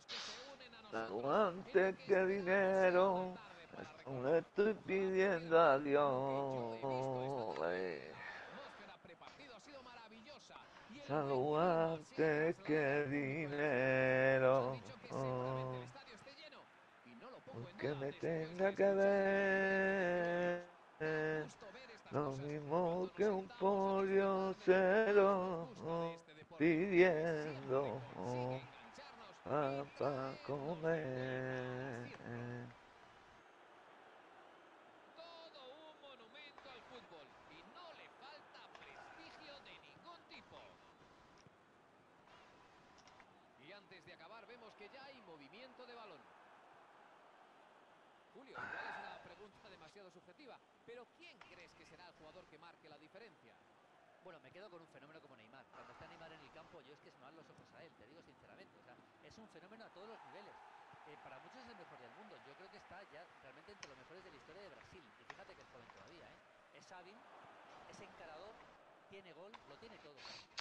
Salgo antes que dinero, aún le estoy pidiendo a Dios. Salgo antes que dinero, aunque me tenga que ver lo mismo que un pollo cero pidiendo para comer. Bueno, me quedo con un fenómeno como Neymar. Cuando está Neymar en el campo, yo es que se me van los ojos a él, te digo sinceramente. O sea, es un fenómeno a todos los niveles. Para muchos es el mejor del mundo. Yo creo que está ya realmente entre los mejores de la historia de Brasil. Y fíjate que es joven todavía, ¿eh? Es hábil, es encarador, tiene gol, lo tiene todo.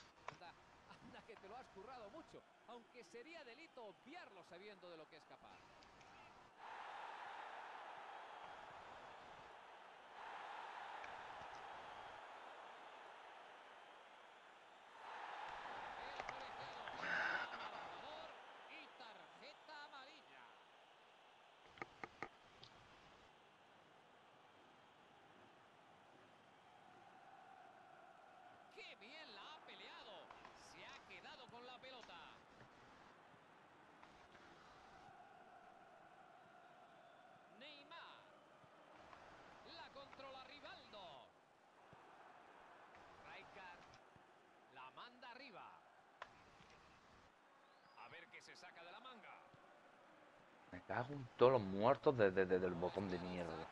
Me cago en todos los muertos desde el botón de mierda.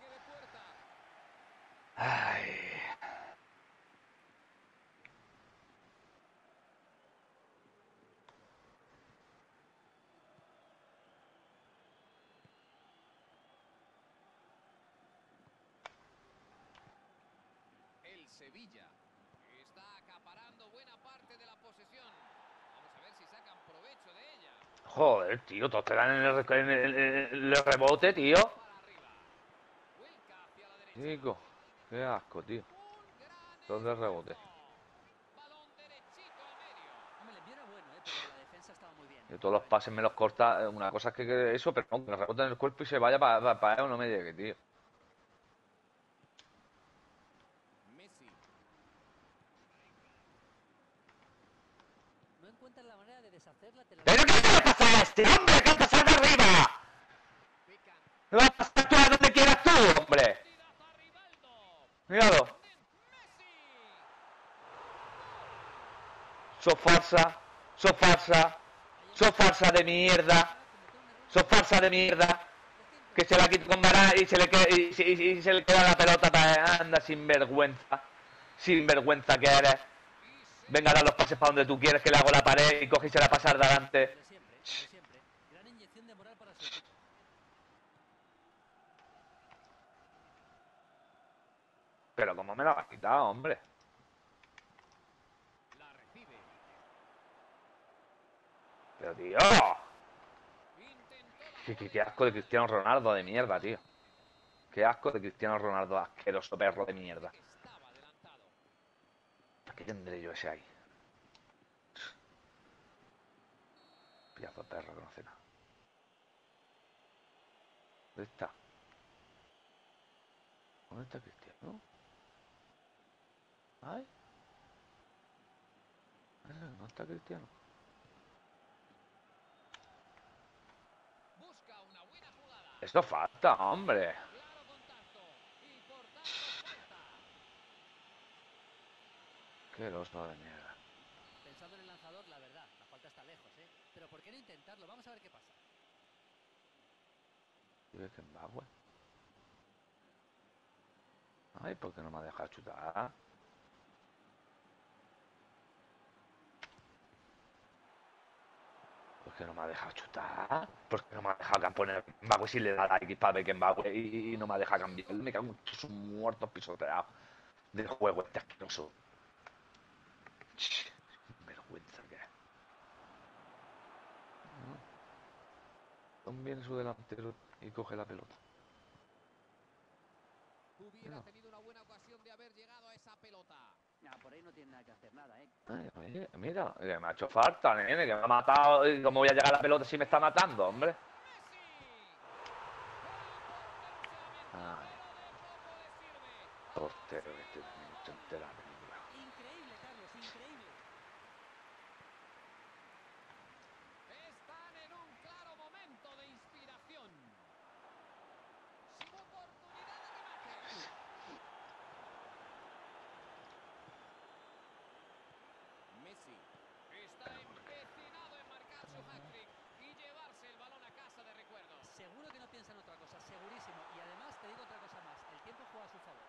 Ay. Joder, tío, todos te dan en el rebote, tío. Chico, qué asco, tío. Todos de rebote. Hombre, el envío era bueno, pero la defensa estaba muy bien. Y todos los pases me los corta. Una cosa es que eso, pero no, que me rebote en el cuerpo y se vaya para él, no me llegue, tío. No encuentran la manera de deshacerla, te lo ¿Pero qué repito. le va a pasar a este hombre? ¿Qué va a pasar de arriba? ¿Me va a pasar tú a donde quieras tú, hombre? Míralo. Sos farsa, sos farsa, Ahí sos está. farsa de mierda, Va a cometer un error sos farsa de mierda. Que se la quita con Varane y se le queda la pelota para anda sin vergüenza. Sin vergüenza que eres. Venga a dar los pases para donde tú quieres, que le hago la pared y coge y se la pasa adelante. lo de siempre, lo de siempre. Gran inyección de moral para su equipo. Pero como me la va a quitar, hombre. Pero tío. Qué asco de Cristiano Ronaldo de mierda, tío. Qué asco de Cristiano Ronaldo, asqueroso perro de mierda. ¿Para qué tendré yo ese ahí? Piazo de perro que no hace nada. ¿Dónde está? ¿Dónde está Cristiano? Ay, ¿dónde está Cristiano? Esto falta, hombre. Qué oso de mierda. Pensando en el lanzador, la verdad, la falta está lejos, ¿eh? Pero ¿por qué no intentarlo? Vamos a ver qué pasa. ¿Y ves que Mbappé? Ay, ¿por qué no me ha dejado chutar? ¿Por qué no me ha dejado chutar? ¿Por qué no me ha dejado poner Mbappé si le da like para ver que Mbappé y no me ha dejado cambiar? Me cago en sus muertos pisoteados del juego este asqueroso. Vergüenza que es. Viene su delantero y coge la pelota. Hubiera No. tenido una buena ocasión de haber llegado a esa pelota. Ah, por ahí no tiene nada que hacer, nada, ¿eh? Ay, oye, mira, que me ha hecho falta, nene, que me ha matado. ¿Y cómo voy a llegar a la pelota si me está matando, hombre? Messi. Ay, portero, este minuto entero la película. Increíble, Carlos, increíble. Están en un claro momento de inspiración. Sin oportunidad de remate. Messi está empecinado en marcar su hat-trick y llevarse el balón a casa de recuerdos. Seguro que no piensa en otra cosa, segurísimo. Y además te digo otra cosa más, el tiempo juega a su favor.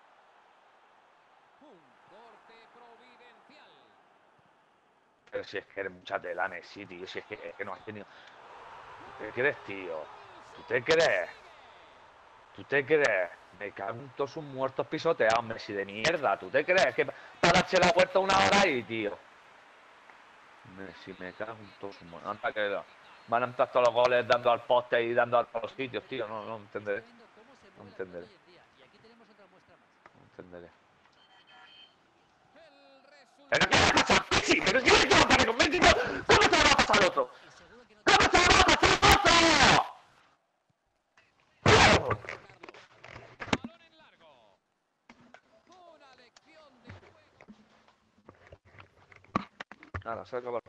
Un corte providencial. Pero si es que eres mucha tela, Messi, tío. Si es que no has tenido. ¿Tú te crees, tío? ¿Tú te crees? ¿Tú te crees? Me cago en todos sus muertos pisoteados, Messi de mierda. ¿Tú te crees que para darse la vuelta una hora ahí, tío? Messi, me cago en todos sus muertos. Anda que van a entrar todos los goles dando al poste y dando a todos los sitios, tío. No Es entenderé. tremendo cómo se No mueve la pelota entenderé. hoy en día. Y aquí tenemos otra muestra más. No entenderé. El ¿Pero qué resultado. le ha pasado a Messi? ¿Pero qué le va a pasar con Messi? ¿Cómo se le va a pasar al otro? Y seguro que no ¿Cómo tiene... se le va a pasar al otro? Balón en largo. Una lección de juego. Ahora, se acaba el